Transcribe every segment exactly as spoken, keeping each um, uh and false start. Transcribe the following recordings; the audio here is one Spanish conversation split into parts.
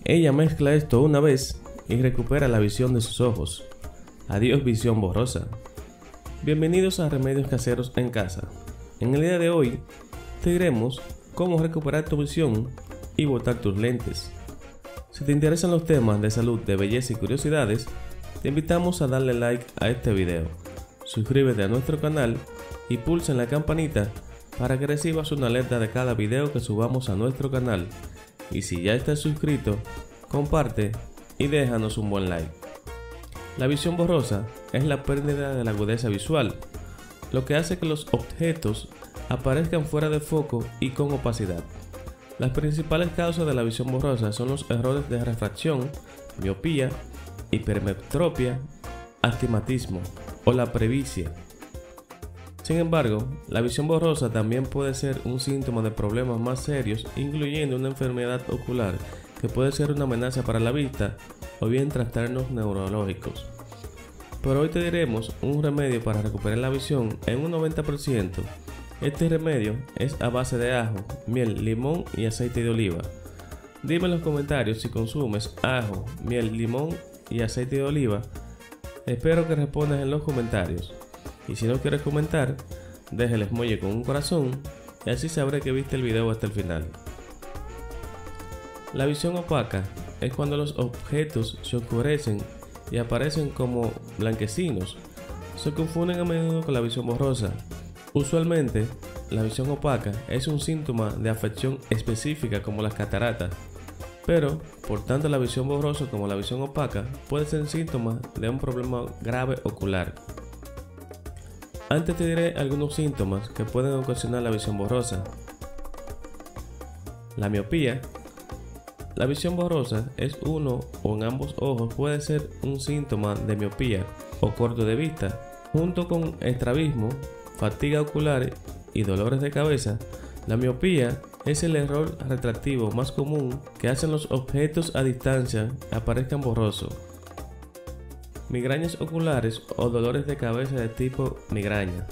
Ella mezcla esto una vez y recupera la visión de sus ojos. Adiós visión borrosa. Bienvenidos a Remedios Caseros en Casa. En el día de hoy te diremos cómo recuperar tu visión y botar tus lentes. Si te interesan los temas de salud, de belleza y curiosidades, te invitamos a darle like a este video, suscríbete a nuestro canal y pulsa en la campanita para que recibas una alerta de cada video que subamos a nuestro canal. Y si ya estás suscrito, comparte y déjanos un buen like. La visión borrosa es la pérdida de la agudeza visual, lo que hace que los objetos aparezcan fuera de foco y con opacidad. Las principales causas de la visión borrosa son los errores de refracción, miopía, hipermetropia, astigmatismo o la presbicia. Sin embargo, la visión borrosa también puede ser un síntoma de problemas más serios, incluyendo una enfermedad ocular que puede ser una amenaza para la vista o bien trastornos neurológicos. Pero hoy te diremos un remedio para recuperar la visión en un noventa por ciento. Este remedio es a base de ajo, miel, limón y aceite de oliva. Dime en los comentarios si consumes ajo, miel, limón y aceite de oliva. Espero que respondas en los comentarios. Y si no quieres comentar, deja el emoji con un corazón y así sabré que viste el video hasta el final. La visión opaca es cuando los objetos se oscurecen y aparecen como blanquecinos. Se confunden a menudo con la visión borrosa. Usualmente, la visión opaca es un síntoma de afección específica como las cataratas, pero por tanto la visión borrosa como la visión opaca puede ser síntomas de un problema grave ocular. Antes te diré algunos síntomas que pueden ocasionar la visión borrosa. La miopía. La visión borrosa es uno o en ambos ojos puede ser un síntoma de miopía o corto de vista, junto con estrabismo, fatiga ocular y dolores de cabeza. La miopía es el error refractivo más común que hacen los objetos a distancia aparezcan borrosos. Migrañas oculares o dolores de cabeza de tipo migraña.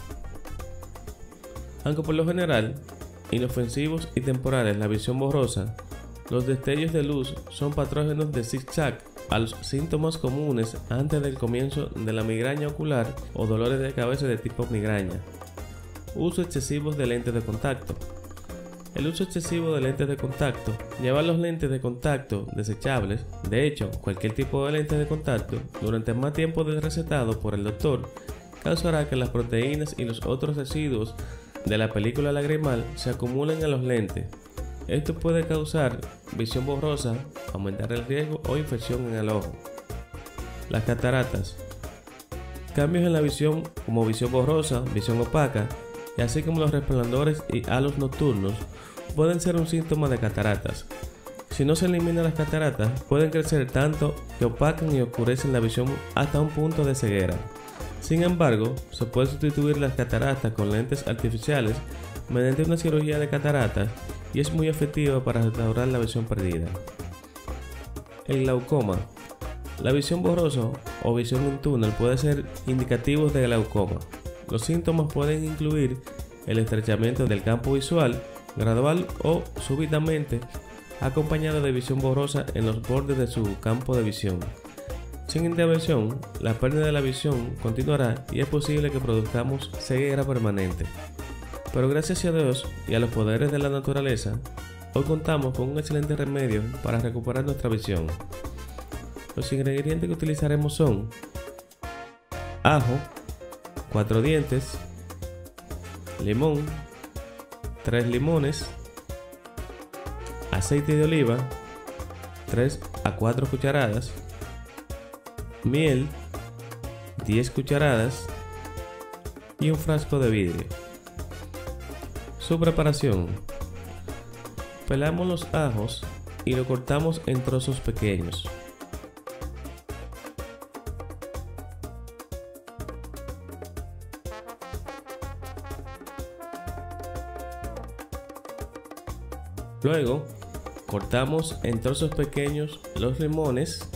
Aunque por lo general, inofensivos y temporales la visión borrosa, los destellos de luz son patógenos de zigzag a los síntomas comunes antes del comienzo de la migraña ocular o dolores de cabeza de tipo migraña. Uso excesivo de lentes de contacto. El uso excesivo de lentes de contacto. Llevar los lentes de contacto desechables, de hecho, cualquier tipo de lente de contacto, durante más tiempo del recetado por el doctor, causará que las proteínas y los otros residuos de la película lagrimal se acumulen en los lentes. Esto puede causar visión borrosa, aumentar el riesgo o infección en el ojo. Las cataratas. Cambios en la visión como visión borrosa, visión opaca, y así como los resplandores y halos nocturnos pueden ser un síntoma de cataratas. Si no se eliminan las cataratas, pueden crecer tanto que opacan y oscurecen la visión hasta un punto de ceguera. Sin embargo, se puede sustituir las cataratas con lentes artificiales mediante una cirugía de cataratas y es muy efectiva para restaurar la visión perdida. El glaucoma. La visión borrosa o visión en túnel puede ser indicativos de glaucoma. Los síntomas pueden incluir el estrechamiento del campo visual, gradual o súbitamente, acompañado de visión borrosa en los bordes de su campo de visión. Sin intervención, la pérdida de la visión continuará y es posible que produzcamos ceguera permanente. Pero gracias a Dios y a los poderes de la naturaleza, hoy contamos con un excelente remedio para recuperar nuestra visión. Los ingredientes que utilizaremos son ajo, cuatro dientes, limón, tres limones, aceite de oliva, tres a cuatro cucharadas, miel, diez cucharadas y un frasco de vidrio. Su preparación. Pelamos los ajos y lo cortamos en trozos pequeños. Luego, cortamos en trozos pequeños los limones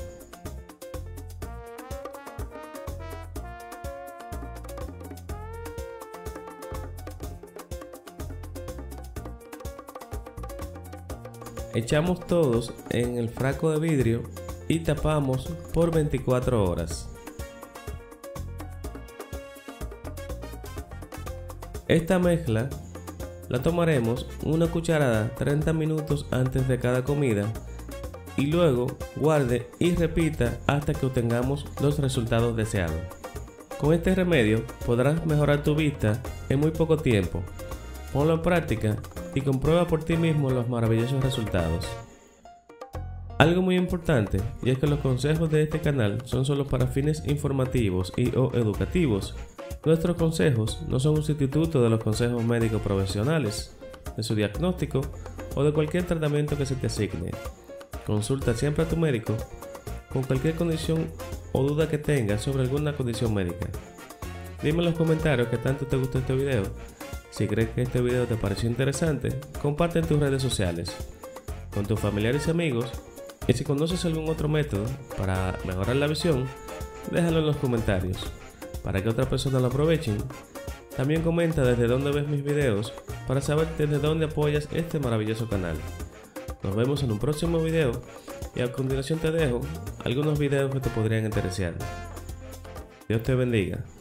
Echamos todos en el frasco de vidrio y tapamos por veinticuatro horas. Esta mezcla la tomaremos una cucharada treinta minutos antes de cada comida y luego guarde y repita hasta que obtengamos los resultados deseados. Con este remedio podrás mejorar tu vista en muy poco tiempo. Ponlo en práctica y comprueba por ti mismo los maravillosos resultados. Algo muy importante, y es que los consejos de este canal son solo para fines informativos y o educativos. Nuestros consejos no son un sustituto de los consejos médicos profesionales, de su diagnóstico o de cualquier tratamiento que se te asigne. Consulta siempre a tu médico con cualquier condición o duda que tengas sobre alguna condición médica. Dime en los comentarios qué tanto te gustó este video. Si crees que este video te pareció interesante, comparte en tus redes sociales, con tus familiares y amigos, y si conoces algún otro método para mejorar la visión, déjalo en los comentarios, para que otras personas lo aprovechen. También comenta desde dónde ves mis videos, para saber desde dónde apoyas este maravilloso canal. Nos vemos en un próximo video, y a continuación te dejo algunos videos que te podrían interesar. Dios te bendiga.